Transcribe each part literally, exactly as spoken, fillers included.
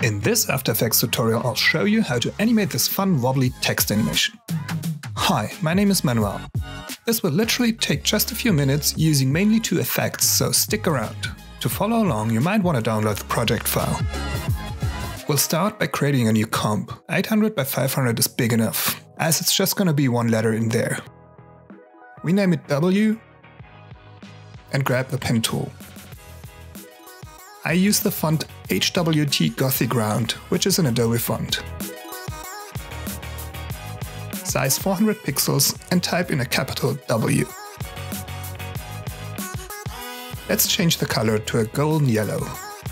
In this After Effects tutorial, I'll show you how to animate this fun wobbly text animation. Hi, my name is Manuel. This will literally take just a few minutes using mainly two effects, so stick around. To follow along, you might want to download the project file. We'll start by creating a new comp. eight hundred by five hundred is big enough, as it's just gonna be one letter in there. We name it W and grab the pen tool. I use the font H W T Gothic Round, which is an Adobe font. Size four hundred pixels and type in a capital W. Let's change the color to a golden yellow.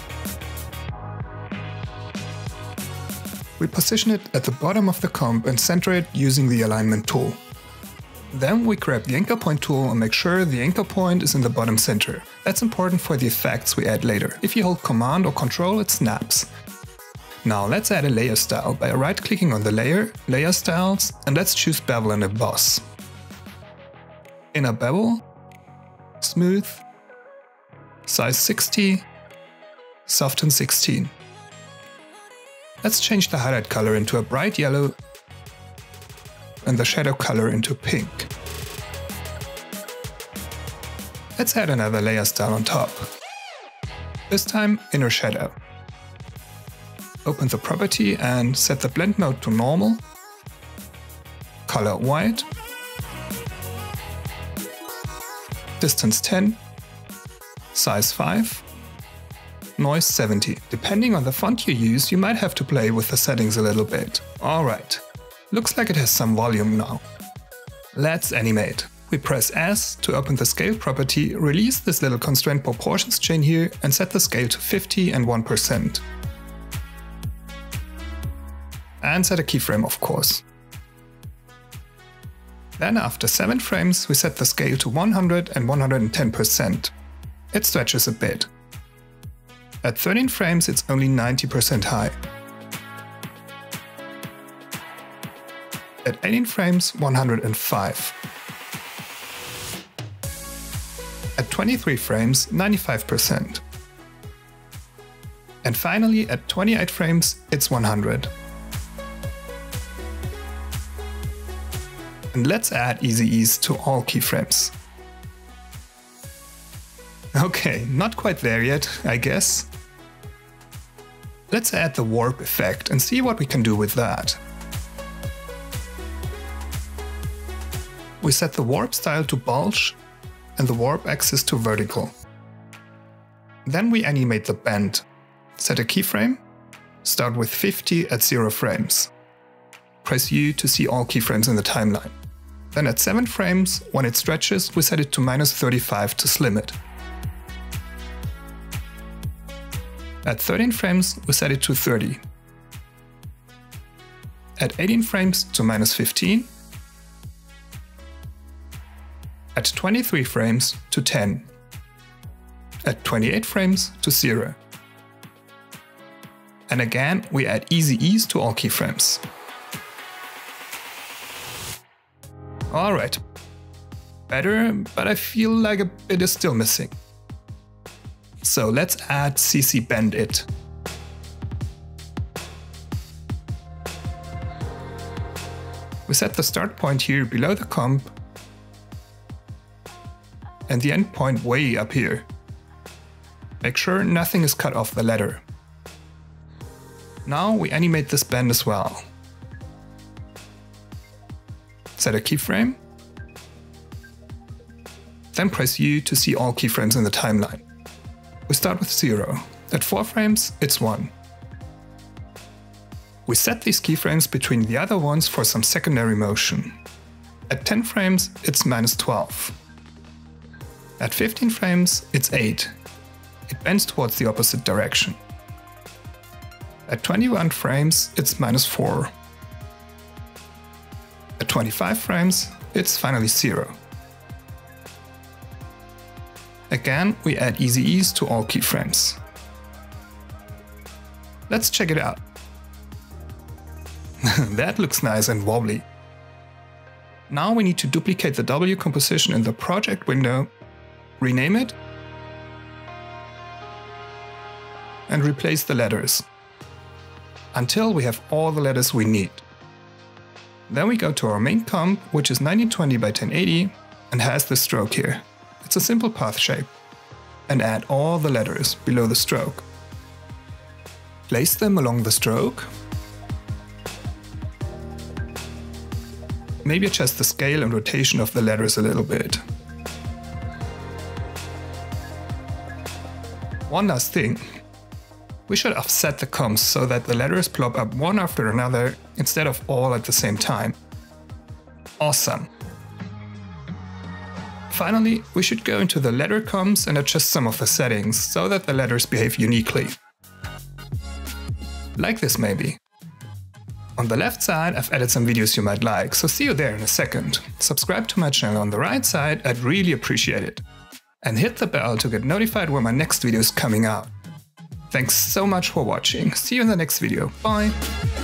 We position it at the bottom of the comp and center it using the alignment tool. Then we grab the anchor point tool and make sure the anchor point is in the bottom center. That's important for the effects we add later. If you hold Command or Control, it snaps. Now let's add a layer style by right-clicking on the layer, Layer Styles, and let's choose Bevel and Emboss. Inner Bevel, Smooth, Size sixty, Soften sixteen. Let's change the highlight color into a bright yellow and the shadow color into pink. Let's add another layer style on top. This time inner shadow. Open the property and set the blend mode to normal, color white, distance ten, size five, noise seventy. Depending on the font you use, you might have to play with the settings a little bit. Alright. Looks like it has some volume now. Let's animate. We press S to open the scale property, release this little constraint proportions chain here and set the scale to fifty and one percent. And set a keyframe, of course. Then after seven frames we set the scale to one hundred and one hundred ten percent. It stretches a bit. At thirteen frames it's only ninety percent high. At eighteen frames, one hundred five. At twenty-three frames, ninety-five percent. And finally, at twenty-eight frames, it's one hundred. And let's add Easy Ease to all keyframes. Okay, not quite there yet, I guess. Let's add the warp effect and see what we can do with that. We set the warp style to bulge and the warp axis to vertical. Then we animate the bend. Set a keyframe, start with fifty at zero frames. Press U to see all keyframes in the timeline. Then at seven frames, when it stretches, we set it to minus thirty-five to slim it. At thirteen frames, we set it to thirty. At eighteen frames to minus fifteen. At twenty-three frames to ten. At twenty-eight frames to zero. And again, we add Easy Ease to all keyframes. Alright. Better, but I feel like a bit is still missing. So let's add C C Bend It. We set the start point here below the comp and the end point way up here. Make sure nothing is cut off the letter. Now we animate this bend as well. Set a keyframe. Then press U to see all keyframes in the timeline. We start with zero. At four frames, it's one. We set these keyframes between the other ones for some secondary motion. At ten frames, it's minus twelve. At fifteen frames, it's eight. It bends towards the opposite direction. At twenty-one frames, it's minus four. At twenty-five frames, it's finally zero. Again, we add Easy Ease to all keyframes. Let's check it out. That looks nice and wobbly. Now we need to duplicate the W composition in the project window, rename it, and replace the letters. until we have all the letters we need. Then we go to our main comp, which is nineteen twenty by ten eighty and has this stroke here. It's a simple path shape. And add all the letters below the stroke. Place them along the stroke. Maybe adjust the scale and rotation of the letters a little bit. One last thing. We should offset the comps so that the letters plop up one after another instead of all at the same time. Awesome! Finally, we should go into the letter comps and adjust some of the settings so that the letters behave uniquely. Like this maybe. On the left side, I've added some videos you might like, so see you there in a second. Subscribe to my channel on the right side, I'd really appreciate it. And hit the bell to get notified when my next video is coming out. Thanks so much for watching, see you in the next video, bye!